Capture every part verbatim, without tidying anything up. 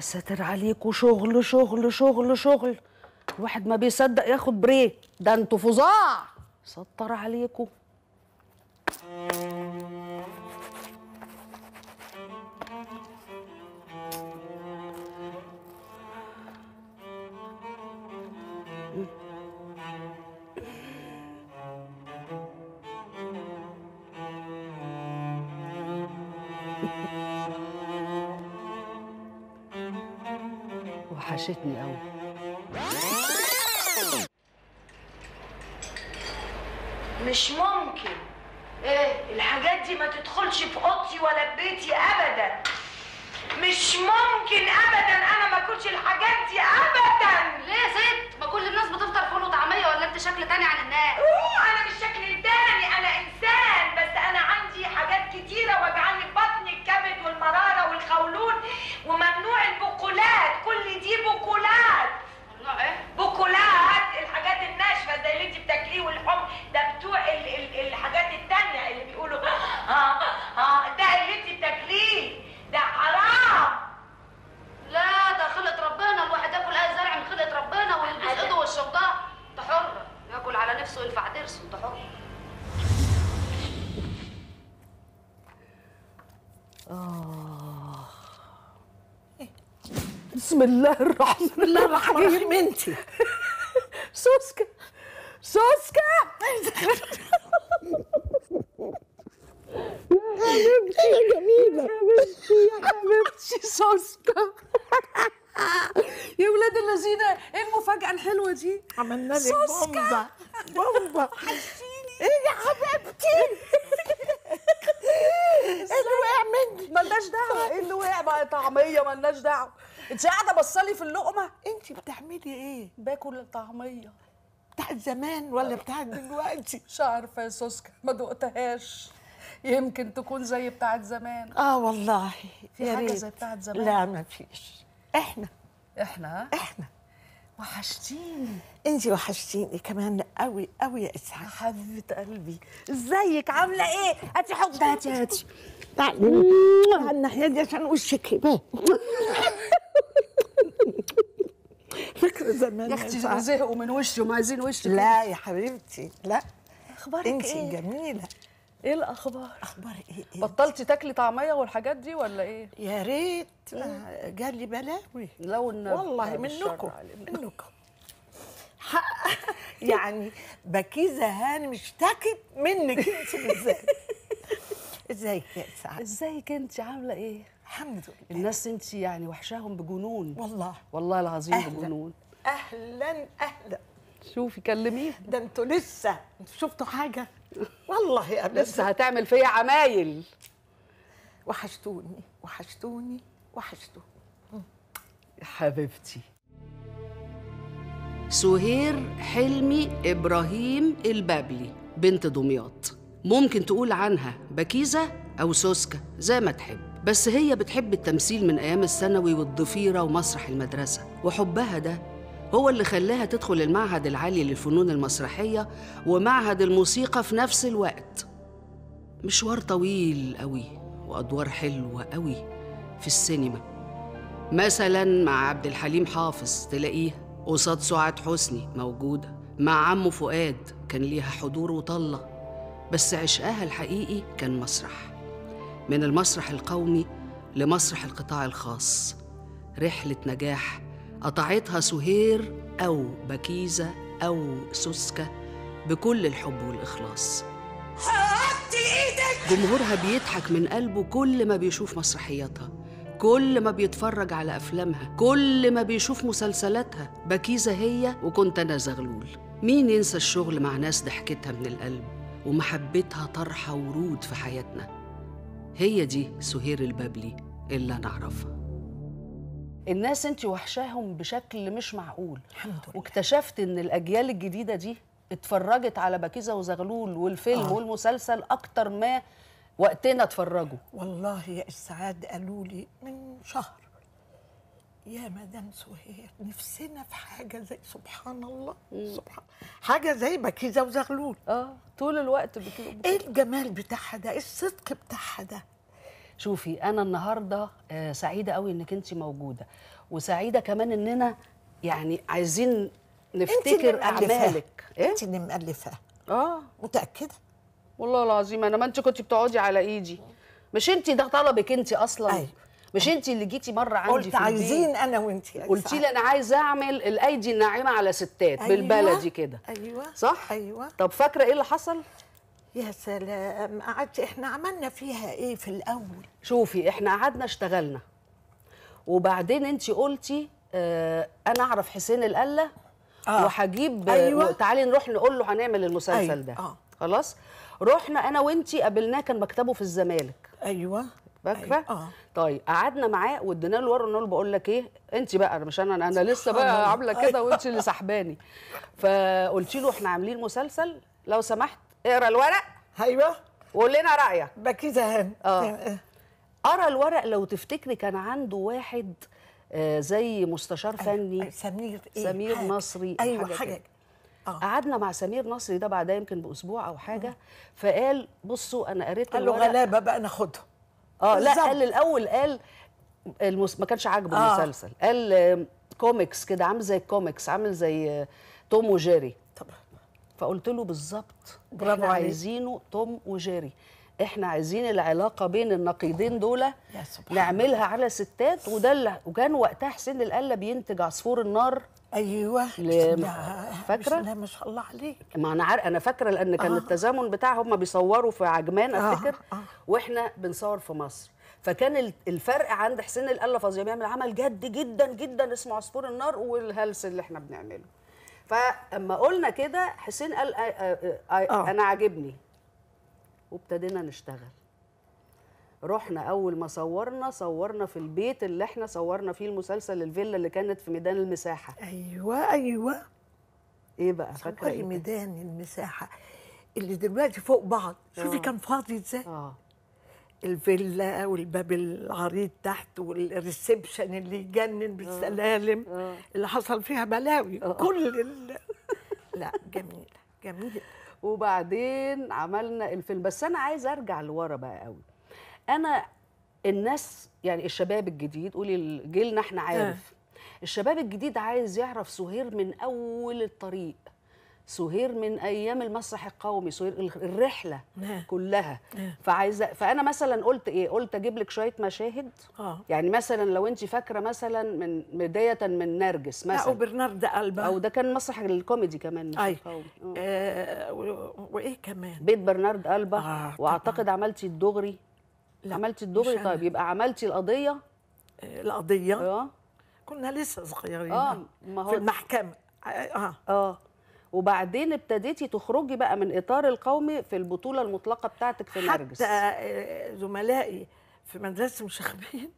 ساتر عليكوا، شغل شغل شغل شغل، الواحد ما بيصدق ياخد بريك، ده انتوا فظاع. ستر عليكوا. وحشتني قوي. مش ممكن. ايه الحاجات دي ما تدخلش في اوضتي ولا في بيتي ابدا. مش ممكن ابدا انا ما اكلش الحاجات دي ابدا. ليه يا ست؟ ما كل الناس بتفطر فول وطعميه، ولا انت شكل تاني عن الناس؟ اوه انا مش شكل تاني، انا انسان، بس انا عندي حاجات كتيره وجعاني في بطني، الكبد والمراره والقولون، وممنوع البقولات، كل دي بقولات. ممنوع ايه؟ بقولات، الحاجات الناشفه زي اللي انت بتاكليه والحمص ده بتوع ال ال الحاجات التانيه اللي بيقولوا اه اه ده اللي انت بتاكليه ده حرام. لا ده خلقة ربنا، الواحد ياكل اي زرع من خلقة ربنا ويلبس ايده والشوكه. انت حر، ياكل على نفسه وينفع ضرسه، انت حر. آه. بسم الله الرحمن بسم الله الرحمن الرحيم. انتي سوسكا سوسكا يا جميلة يا حبيبتي يا حبيبتي سوسكا. يا ولاد الذين، ايه المفاجأة الحلوة دي؟ عملنا لك بومبا بومبا. ايه يا حبيبتي؟ ايه اللي وقع مني؟ مالناش دعوة، ايه اللي وقع بقى؟ طعمية مالناش دعوة. انت قاعدة بصلي في اللقمة؟ انتي بتعملي ايه؟ باكل الطعمية. بتاعت زمان ولا بتاعت دلوقتي؟ مش عارفة يا سوسكا، ما دقتهاش، يمكن تكون زي بتاعت زمان. اه والله في يا حاجة ريت. زي بتاعت زمان؟ لا ما فيش. احنا احنا احنا وحشتيني. انتي وحشتيني كمان قوي قوي يا اسعاد. يا حبيبة قلبي، ازيك عاملة ايه؟ هاتي حضن، هاتي هاتي. تعالي على الناحية دي عشان وشك يبان. فاكرة زمان يا يا اختي إسعاد؟ زهقوا من وشي وما عايزين وشي. لا يا حبيبتي لا. اخبارك انتي ايه؟ جميلة. ايه الاخبار؟ اخبار ايه؟ إيه؟ بطلتي تاكلي طعمية والحاجات دي ولا ايه؟ يا ريت جالي بلاوي لو النبي والله منكم منكم. يعني بكيزة هاني مشتكت منك انت بالذات. ازيك يا اسعاد؟ ازيك انت عاملة ايه؟ الحمد لله. الناس انت يعني وحشاهم بجنون والله والله العظيم أهلاً. بجنون. اهلا اهلا. شوفي كلميهم. ده انتوا لسه انتوا شفتوا حاجة؟ والله ابدا. لسه هتعمل فيا عمايل. وحشتوني وحشتوني وحشتوني يا حبيبتي. سهير حلمي إبراهيم البابلي، بنت دمياط. ممكن تقول عنها بكيزة أو سوسكا زي ما تحب، بس هي بتحب التمثيل من أيام الثانوي والضفيرة ومسرح المدرسة، وحبها ده هو اللي خلاها تدخل المعهد العالي للفنون المسرحية ومعهد الموسيقى في نفس الوقت. مشوار طويل قوي وأدوار حلوة قوي في السينما، مثلا مع عبد الحليم حافظ تلاقيها قصاد سعاد حسني موجودة، مع عمه فؤاد كان ليها حضور وطلة، بس عشقها الحقيقي كان مسرح. من المسرح القومي لمسرح القطاع الخاص، رحلة نجاح قطعتها سهير أو بكيزة أو سوسكا بكل الحب والإخلاص. حطي ايدك. جمهورها بيضحك من قلبه كل ما بيشوف مسرحياتها، كل ما بيتفرج على أفلامها، كل ما بيشوف مسلسلاتها. بكيزة هي وكنت أنا زغلول. مين ينسى الشغل مع ناس ضحكتها من القلب ومحبتها طرحة ورود في حياتنا؟ هي دي سهير البابلي اللي أنا أعرفها. الناس انت وحشاهم بشكل مش معقول. الحمد لله. واكتشفت ان الاجيال الجديده دي اتفرجت على بكيزة وزغلول والفيلم آه. والمسلسل اكتر ما وقتنا اتفرجوا. والله يا اسعاد قالوا لي من شهر يا مدام سهير نفسنا في حاجه زي سبحان الله سبحان حاجه زي بكيزة وزغلول. اه طول الوقت بتقول ايه الجمال بتاعها ده؟ ايه الصدق بتاعها ده؟ شوفي انا النهارده آه، سعيده قوي انك انت موجوده، وسعيده كمان اننا يعني عايزين نفتكر اعمالك. ايه انت اللي مؤلفاها؟ اه متاكده؟ والله العظيم انا، ما انت كنت بتقعدي على ايدي، مش انت ده طلبك انت اصلا؟ أيوة. مش انت اللي جيتي مره عندي قلت في عايزين البيت انا وانت قلتي لي انا عايزه اعمل الايدي الناعمه على ستات؟ أيوة. بالبلدي كده. ايوه صح. ايوه. طب فاكره ايه اللي حصل؟ يا سلام، قعدت احنا عملنا فيها ايه في الاول؟ شوفي احنا قعدنا اشتغلنا، وبعدين انت قلتي اه انا اعرف حسين القله آه. وهجيب أيوة. تعالي نروح نقول له هنعمل المسلسل أيوة. ده. آه. خلاص رحنا انا وانتي قابلناه، كان مكتبه في الزمالك، ايوه فاكره؟ أيوة. اه طيب قعدنا معاه وادينا له الورقه، قلنا له بقول لك ايه، انت بقى انا مش انا انا لسه سبحان الله. بقى عامله كده أيوة. وانت اللي سحباني. فقلت له احنا عاملين مسلسل، لو سمحت اقرا الورق ايوه وقول لنا رايك. بكيزه هان. اه قرا الورق، لو تفتكري كان عنده واحد آه زي مستشار فني. أيوة. سمير ايه؟ سمير حاجة. نصري. ايوه حاجه, حاجة. حاجة. اه قعدنا مع سمير نصري ده بعدها يمكن باسبوع او حاجه، فقال بصوا انا قريت قال له الورق. غلابه بقى ناخدهم. اه لا بالظبط. قال الاول، قال المس... ما كانش عاجبه آه. المسلسل، قال آه، كوميكس كده، عامل زي الكوميكس، عامل زي آه، توم وجيري. طب فقلت له بالظبط برافو احنا عليك. عايزينه توم وجيري، احنا عايزين العلاقه بين النقيضين دول يا سبحان نعملها على ستات. وده اللي وكان وقتها حسين القله بينتج عصفور النار. ايوه ل- فاكره؟ فاكرة؟ لا ما شاء الله عليك. ما انا عارف، انا فاكره لان كان آه. التزامن بتاع هم بيصوروا في عجمان افتكر، آه. آه. واحنا بنصور في مصر، فكان ال- الفرق عند حسين القله فظيع، بيعمل عمل جد جدا جدا اسمه عصفور النار والهلس اللي احنا بنعمله. فاما قلنا كده حسين قال آه آه آه آه. انا عاجبني، وابتدينا نشتغل. رحنا اول ما صورنا صورنا في البيت اللي احنا صورنا فيه المسلسل، الفيلا اللي كانت في ميدان المساحه. ايوه ايوه. ايه بقى فاكره صوري ايه؟ ميدان المساحه اللي دلوقتي فوق بعض. شوفي آه. كان فاضي ازاي. اه الفيلا والباب العريض تحت والريسبشن اللي يجنن بالسلالم آه. اللي حصل فيها بلاوي. كل ال... لا جميله جميله. وبعدين عملنا الفيلم. بس انا عايزه ارجع لورا بقى قوي. انا الناس يعني الشباب الجديد، قولي جيلنا احنا عارف، الشباب الجديد عايز يعرف سهير من اول الطريق، سهير من ايام المسرح القومي، سهير الرحله نعم. كلها. فعايزه، فانا مثلا قلت ايه، قلت اجيب لك شويه مشاهد. اه يعني مثلا لو انت فاكره مثلا من بدايه من نرجس لا مثلا، وبرنارد ألبا. او ده كان مسرح الكوميدي كمان مش أيوة. القومي. آه. آه و- وايه كمان؟ بيت برنارد ألبا. آه، واعتقد عملتي الدغري. لا، عملتي الدغري. مش أنا. طيب يبقى عملتي القضيه. آه القضيه. اه كنا لسه صغيرين. اه ما هو في المحكمه. اه اه وبعدين ابتديتي تخرجي بقى من اطار القومي في البطوله المطلقه بتاعتك في نرجس. حتى آه، زملائي في مدرسه مشاغبين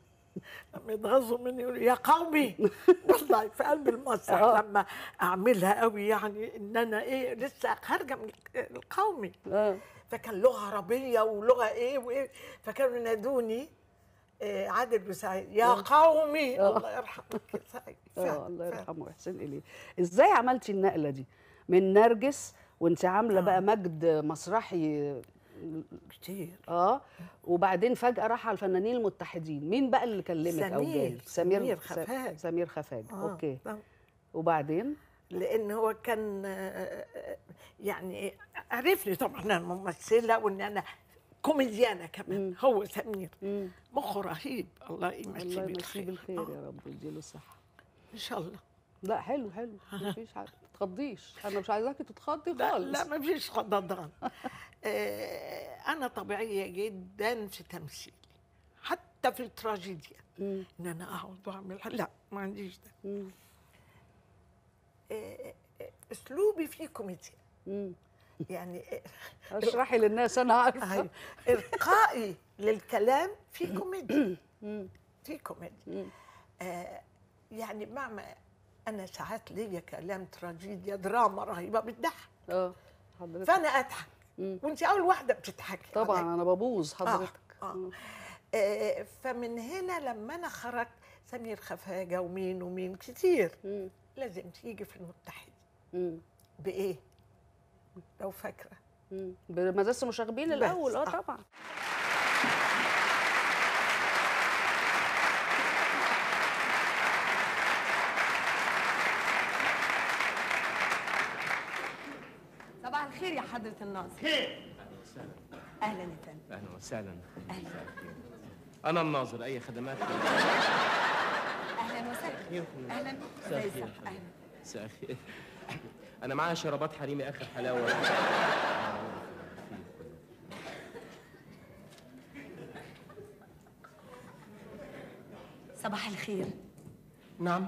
لما يتغاظوا مني يقولوا يا قومي والله في قلب المسرح آه. لما اعملها قوي، يعني ان انا ايه لسه خارجه من القومي. اه فكان لغه عربيه ولغه ايه وايه، فكانوا ينادوني آه، عادل وسعيد يا قومي. الله يرحمك يا سعيد. اه الله يرحمه ويحسن اليه. ازاي عملتي النقله دي من نرجس وانت عامله بقى مجد مسرحي كتير. اه وبعدين فجاه راح على الفنانين المتحدين، مين بقى اللي كلمك او سمير. جاي؟ سمير س- خفاج. سمير خفاج. آه. اوكي. طبعاً. وبعدين لان هو كان آه، آه، يعني عرفني طبعا انا ممثله وان انا كوميديانه كمان. مم. هو سمير مم. مخه رهيب. الله يمسيه الله يمسيه بالخير. بالخير آه، يا رب ويديله الصحه. ان شاء الله. لا حلو حلو، مفيش حاجه ما تتخضيش، انا مش عايزاكي تتخضي لا خالص. لا ما فيش خضضان. آه، انا طبيعيه جدا في تمثيلي، حتى في التراجيديا. مم. ان انا اقعد واعمل لا ما عنديش ده. مم. آه، آه، اسلوبي فيه كوميديا مم. يعني. آه، اشرحي للناس انا عارفه. أيوة. إلقائي للكلام في كوميديا. مم. في كوميديا. مم. آه يعني معنى أنا ساعات ليا كلام تراجيديا دراما رهيبة بتضحك، اه حضرتك فأنا أضحك مم. وأنت أول واحدة بتضحكي طبعا عليا. انا ببوظ حضرتك. آه. آه. مم. آه فمن هنا لما أنا خرجت سمير خفاجة ومين ومين كتير مم. لازم تيجي في المتحد. مم. بإيه؟ لو فاكرة مم. بمدرسه مشاغبين بس. الاول. اه آه. طبعا. الخير يا حضرة الناظر. خير. أهلا يا فندم. اهلا وسهلا. أهلا. انا الناظر، اي خدمات؟ أهلا وسهلا. أهلا. ازي صح؟ أهلا. مساء الخير. انا معايا شرابات حريمي اخر حلاوه. صباح الخير. نعم.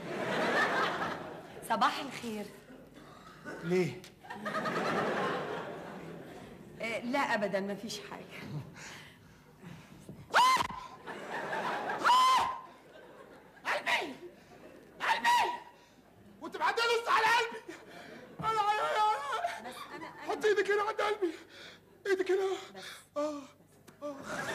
صباح الخير. ليه؟ آه لا أبدا ما فيش حاجة. قلبي قلبي وانت معدي نص على قلبي. انا انا بس أنا حط ايدك هنا عند قلبي، ايدك هنا. اه اه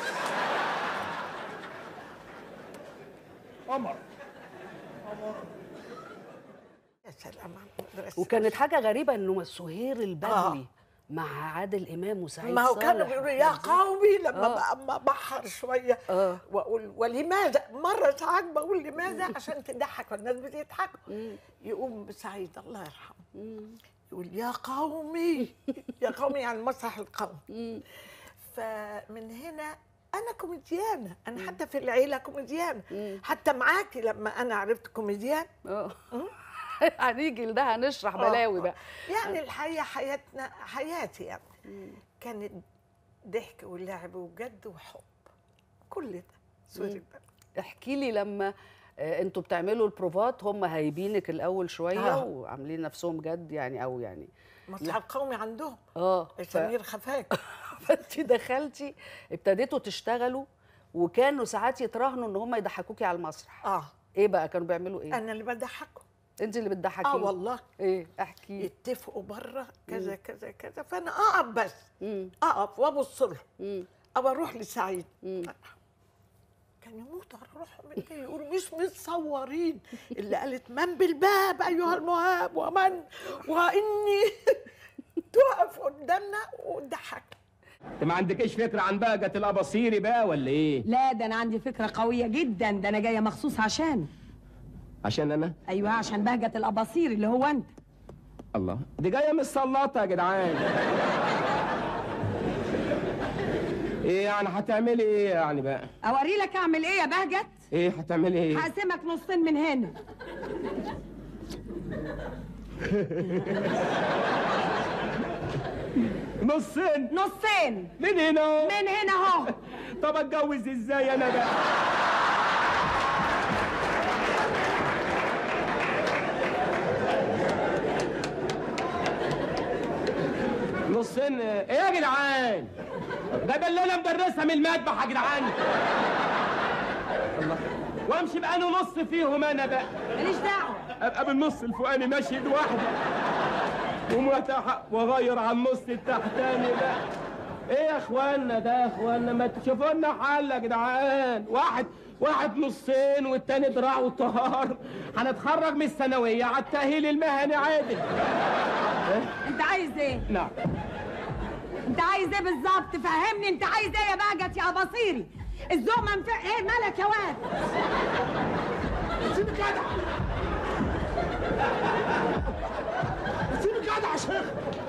قمر قمر. يا سلام على المدرسة. وكانت حاجه غريبه انه سهير البابلي آه. مع عادل امام وسعيد ما هو صالح. كانوا بيقولوا يا قومي لما آه. بقى بحر شويه آه. واقول ولماذا، مره ساعات بقول لماذا عشان تضحك والناس بتضحك. يقوم سعيد الله يرحمه يقول يا قومي يا قومي يعني المسرح القومي. فمن هنا انا كوميديانه، انا حتى في العيله كوميديانه، حتى معاكي لما انا عرفت كوميديان. اه هنيجي لده هنشرح بلاوي بقى. يعني الحقيقه حياتنا حياتي يعني كانت ضحك ولعب وجد وحب، كل ده سوري بقى. احكي لي لما آه، انتوا بتعملوا البروفات، هم هايبينك الاول شويه آه. وعاملين نفسهم جد يعني، او يعني مسرح القومي عندهم اه سمير خفاك. فانت دخلتي ابتديتوا تشتغلوا، وكانوا ساعات يتراهنوا ان هم يضحكوكي على المسرح. اه ايه بقى كانوا بيعملوا ايه؟ انا اللي بضحكهم. انت اللي بتضحكي؟ اه والله. ايه احكي. يتفقوا بره كذا كذا كذا، فانا اقف بس مم. اقف وابص لهم، او اروح لسعيد. مم. كان يموت على روحهم اللي يقولوا مش متصورين اللي قالت من بالباب ايها المهاب ومن واني تقف قدامنا وتضحك. انت ما عندكيش فكره عن بهجه الاباصيري بقى ولا ايه؟ لا ده انا عندي فكره قويه جدا، ده انا جايه مخصوص عشان عشان انا؟ ايوه عشان بهجه الاباصيري اللي هو انت. الله، دي جايه من السلاطه يا جدعان. ايه يعني هتعملي ايه يعني بقى؟ اوري لك اعمل ايه يا بهجت؟ ايه هتعملي ايه؟ هقسمك نصين من هنا. نصين؟ نصين من هنا؟ من هنا اهو. طب اتجوز ازاي انا بقى؟ نصين ايه يا جدعان؟ ده بلالة مدرسة من المذبح يا جدعان. الله، وامشي بقى انا نص فيهم انا بقى. ماليش دعوه. ابقى بالنص الفوقاني ماشي لوحدي ومتحق واغير على النص التحتاني بقى. ايه يا اخوانا ده يا اخوانا، ما تشوفوا لنا حل يا جدعان. واحد واحد نصين والتاني دراع وطهار. هنتخرج من الثانويه على التاهيل المهني عادل. انت عايز ايه؟ نعم. انت عايز ايه بالظبط؟ فهمني انت عايز ايه يا بهجت يا اباصيري؟ الذوق منفع ايه مالك يا واد؟ سيبك جدع سيبك جدع يا شيخ.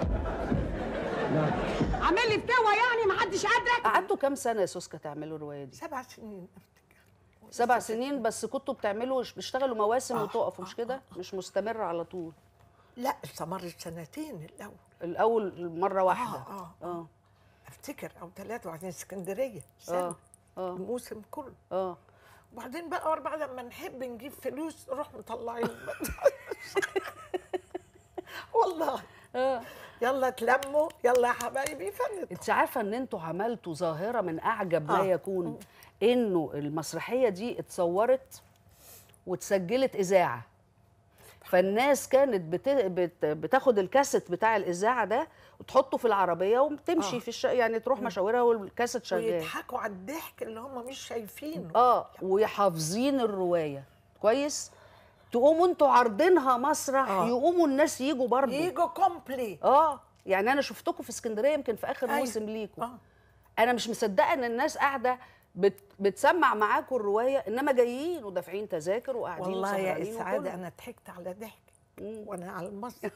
عامل لي فتوه يعني محدش قادرك؟ قعدتوا كام سنه يا سوسكا تعملوا الروايه دي؟ سبع سنين افتكر. سبع سنين بس. كنتوا بتعملوا بتشتغلوا مواسم آه. وتقفوا مش كده؟ مش مستمر على طول؟ لا استمرت سنتين الاول. الاول مره واحده. اه اه, اه. افتكر او ثلاثه، وبعدين اسكندريه سنه. اه اه الموسم كله. اه. وبعدين بقى اربعه لما نحب نجيب فلوس نروح مطلعين. والله. اه. يلا تلموا يلا يا حبايبي فندم. انت عارفه ان انتوا عملتوا ظاهره من اعجب ما آه. يكون، انه المسرحيه دي اتصورت واتسجلت اذاعه، فالناس كانت بت... بت... بتاخد الكاسيت بتاع الاذاعه ده وتحطه في العربيه وتمشي آه. في الش... يعني تروح مشاورها والكاسيت شغال، ويضحكوا على الضحك اللي هم مش شايفينه. اه وحافظين الروايه كويس. تقوموا انتوا عارضينها مسرح، آه. يقوموا الناس يجوا برضه يجوا كومبلي. اه. يعني انا شفتكم في اسكندريه يمكن في اخر أيوة. موسم ليكم. آه. انا مش مصدقه ان الناس قاعده بت... بتسمع معاكم الروايه، انما جايين ودافعين تذاكر وقاعدين والله يا وسهرانين اسعاده وكله. انا ضحكت على ضحك وانا على المسرح.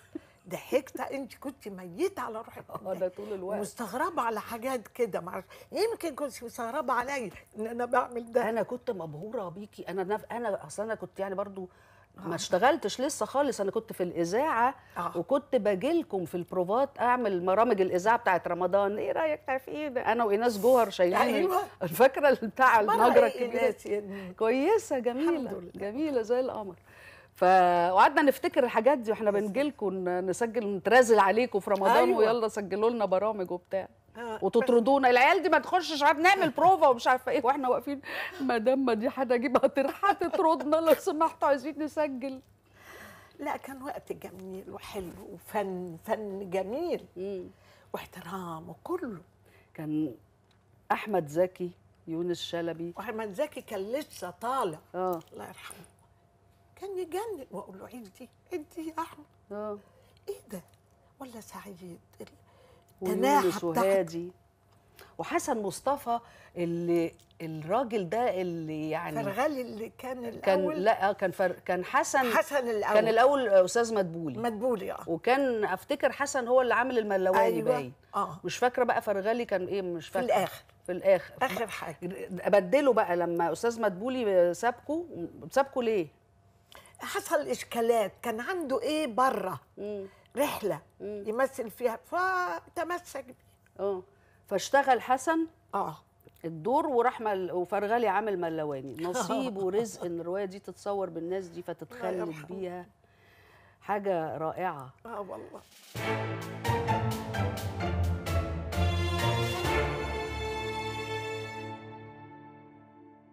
ضحكت، انت كنت ميته على روحك انا طول الوقت مستغربه على حاجات كده، معرفش يمكن كنت مستغربه عليا ان انا بعمل ده. انا كنت مبهوره بيكي. انا نف... انا اصلا انا كنت يعني برضو ما اشتغلتش لسه خالص، انا كنت في الاذاعه آه. وكنت باجي لكم في البروفات اعمل برامج الاذاعه بتاعت رمضان. ايه رايك في ايه ده؟ انا وايناس جوهر شايلين أيوة. الفكره بتاع المجرى إيه الكبيره إيناس يعني؟ كويسه جميله جميله زي القمر. ف وقعدنا نفتكر الحاجات دي واحنا بنجي لكم نسجل نترازل عليكم في رمضان. أيوة. ويلا سجلوا لنا برامج وبتاع آه. وتطردونا العيال دي ما تخشش، عارف نعمل بروفا ومش عارفه ايه واحنا واقفين. مدام ما دي حاجه اجيبها ترحى تطردنا لو سمحتوا عايزين نسجل. لا كان وقت جميل وحلو وفن فن جميل مم. واحترام وكله. كان احمد زكي، يونس شلبي، واحمد زكي كان لسه طالع اه الله يرحمه، كان يجنن واقول له عيدي عيدي يا احمد. اه ايه ده؟ ولا سعيد ويونس وهادي وحسن مصطفى اللي الراجل ده اللي يعني فرغلي اللي كان الاول كان لا كان فر... كان حسن حسن الاول كان الاول استاذ مدبولي مدبولي اه وكان افتكر حسن هو اللي عامل الملواني. أيوة. باين اه مش فاكره بقى فرغلي كان ايه، مش فاكره في الاخر في الاخر اخر حاجه بدلوا بقى لما استاذ مدبولي سابكوا. سابكوا ليه؟ حصل اشكالات، كان عنده ايه بره رحله مم. يمثل فيها فتمسك بيه. اه فاشتغل حسن اه الدور وراح مل... وفرغلي عامل ملواني. نصيب ورزق ان الروايه دي تتصور بالناس دي فتتخلد بيها. حاجه رائعه. اه والله.